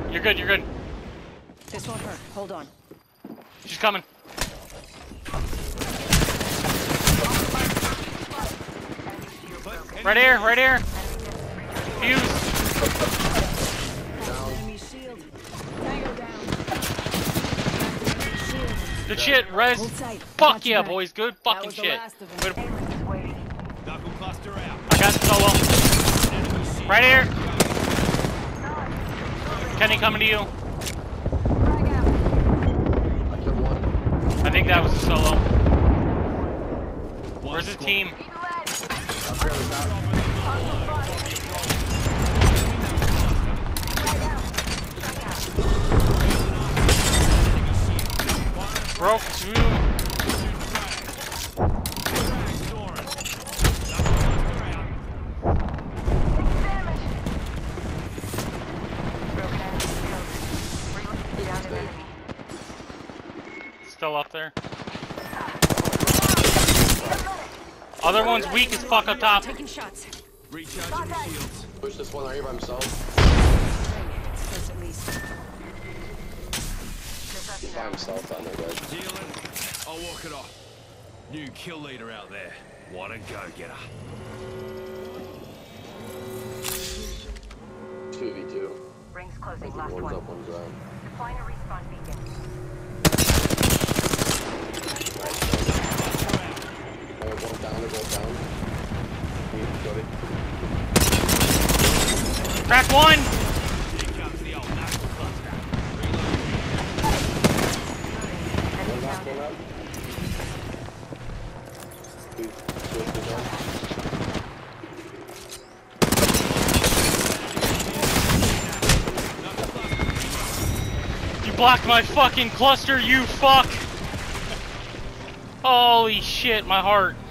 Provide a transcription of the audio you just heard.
You're good, you're good. This won't hurt. Hold on. She's coming. Right here, right here. Fuse. Enemy shield. Tango down. Good shit, res. Hold tight. Fuck Got you yeah, back. boys. Good That fucking was the shit. last of them. Knuckle cluster out. I got solo. Right here. Kenny coming to you. I killed one. I think that was a solo. Where's his team? I'm fairly back. Broke two. Still up there. Other one's weak as fuck up top. Taking shots. Recharging your shields. Push this one right here by himself. Close at least. He's by himself down there, guys. Dealing. I'll walk it off. New kill leader out there. What a go-getter. 2v2. Rings I closing, think last one's one. up, one's down. Deploying a respawn beacon. I have one down, they're both down. Got it. Crack one! Here comes the old knuckle cluster. One last one up. Two switches on. You blocked my fucking cluster, you fuck! Holy shit, my heart.